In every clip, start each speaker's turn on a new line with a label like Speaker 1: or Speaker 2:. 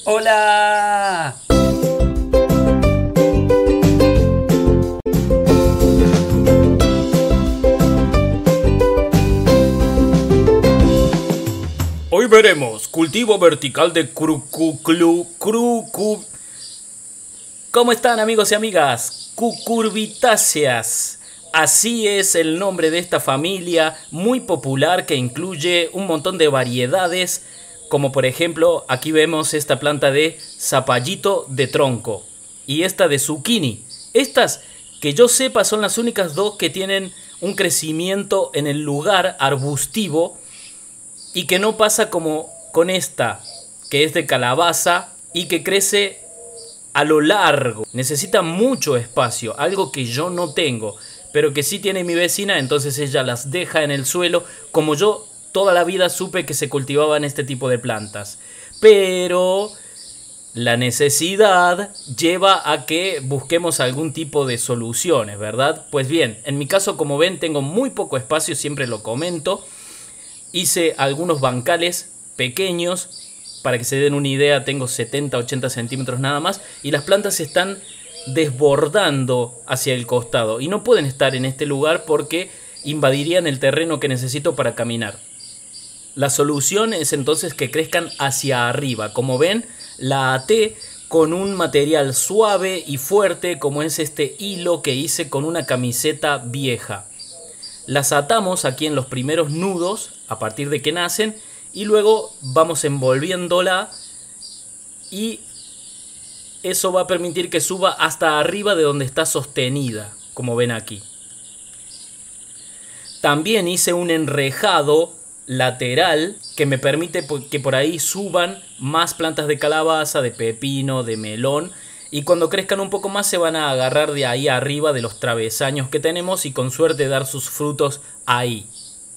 Speaker 1: ¡Hola! Hoy veremos cultivo vertical de crucu. ¿Cómo están, amigos y amigas? Cucurbitáceas. Así es el nombre de esta familia muy popular que incluye un montón de variedades, como por ejemplo aquí vemos esta planta de zapallito de tronco y esta de zucchini. Estas, que yo sepa, son las únicas dos que tienen un crecimiento en el lugar arbustivo y que no pasa como con esta, que es de calabaza y que crece a lo largo. Necesita mucho espacio, algo que yo no tengo, pero que sí tiene mi vecina, entonces ella las deja en el suelo, como yo toda la vida supe que se cultivaban este tipo de plantas. Pero la necesidad lleva a que busquemos algún tipo de soluciones, ¿verdad? Pues bien, en mi caso, como ven, tengo muy poco espacio, siempre lo comento. Hice algunos bancales pequeños, para que se den una idea, tengo 70-80 centímetros nada más, y las plantas están desbordando hacia el costado y no pueden estar en este lugar porque invadirían el terreno que necesito para caminar. La solución es entonces que crezcan hacia arriba. Como ven, la até con un material suave y fuerte, como es este hilo que hice con una camiseta vieja. Las atamos aquí en los primeros nudos a partir de que nacen y luego vamos envolviéndola y eso va a permitir que suba hasta arriba de donde está sostenida, como ven aquí. También hice un enrejado lateral que me permite que por ahí suban más plantas de calabaza, de pepino, de melón, y cuando crezcan un poco más se van a agarrar de ahí arriba de los travesaños que tenemos y con suerte dar sus frutos ahí.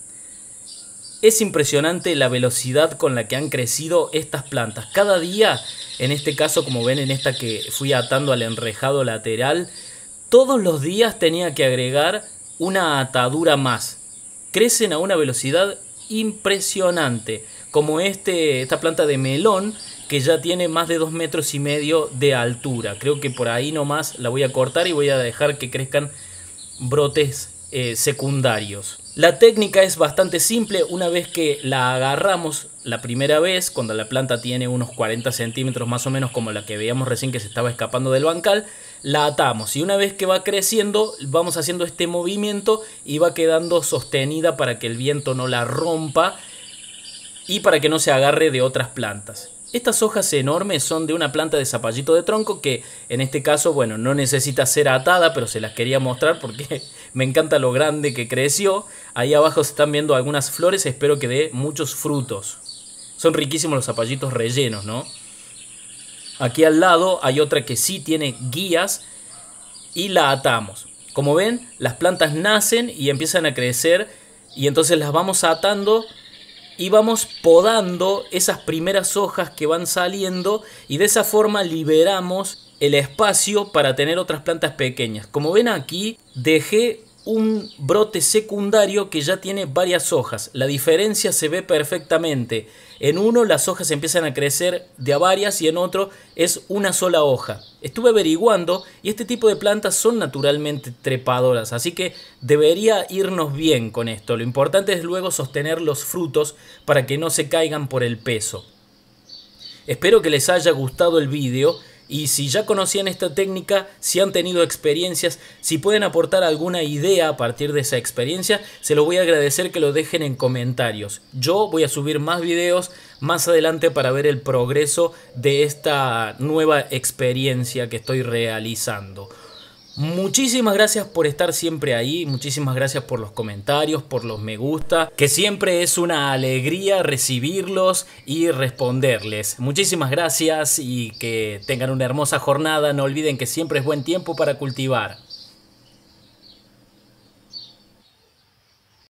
Speaker 1: Es impresionante la velocidad con la que han crecido estas plantas. Cada día, en este caso, como ven en esta que fui atando al enrejado lateral, todos los días tenía que agregar una atadura más. Crecen a una velocidad impresionante, como esta planta de melón que ya tiene más de 2,5 metros de altura. Creo que por ahí nomás la voy a cortar y voy a dejar que crezcan brotes secundarios. La técnica es bastante simple. Una vez que la agarramos la primera vez, cuando la planta tiene unos 40 centímetros más o menos, como la que veíamos recién que se estaba escapando del bancal, la atamos y una vez que va creciendo vamos haciendo este movimiento y va quedando sostenida para que el viento no la rompa y para que no se agarre de otras plantas. Estas hojas enormes son de una planta de zapallito de tronco que en este caso, bueno, no necesita ser atada, pero se las quería mostrar porque me encanta lo grande que creció. Ahí abajo se están viendo algunas flores, espero que dé muchos frutos. Son riquísimos los zapallitos rellenos, ¿no? Aquí al lado hay otra que sí tiene guías y la atamos. Como ven, las plantas nacen y empiezan a crecer y entonces las vamos atando y vamos podando esas primeras hojas que van saliendo y de esa forma liberamos el espacio para tener otras plantas pequeñas. Como ven aquí, dejé un brote secundario que ya tiene varias hojas. La diferencia se ve perfectamente. En uno las hojas empiezan a crecer de a varias y en otro es una sola hoja. Estuve averiguando y este tipo de plantas son naturalmente trepadoras, así que debería irnos bien con esto. Lo importante es luego sostener los frutos para que no se caigan por el peso. Espero que les haya gustado el vídeo. Y si ya conocían esta técnica, si han tenido experiencias, si pueden aportar alguna idea a partir de esa experiencia, se lo voy a agradecer que lo dejen en comentarios. Yo voy a subir más videos más adelante para ver el progreso de esta nueva experiencia que estoy realizando. Muchísimas gracias por estar siempre ahí, muchísimas gracias por los comentarios, por los me gusta, que siempre es una alegría recibirlos y responderles. Muchísimas gracias y que tengan una hermosa jornada. No olviden que siempre es buen tiempo para cultivar.